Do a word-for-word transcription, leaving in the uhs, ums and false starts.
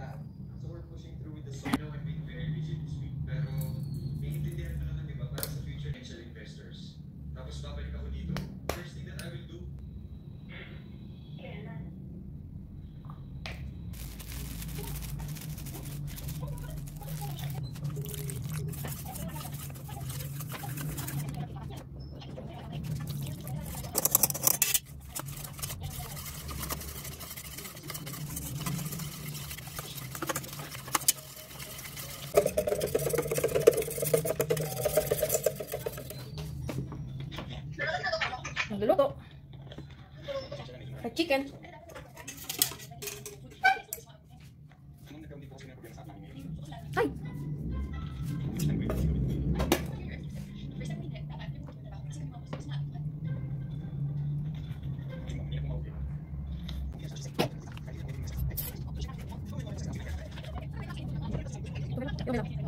kabataan. So we're pushing through with the song. I know I'm being very busy this week, pero naiintindihan mo naman, di ba, para sa future angel investors. Tapos babalik ako dito. First thing that I will do, Nagluluto. Fried chicken. Ay! Ito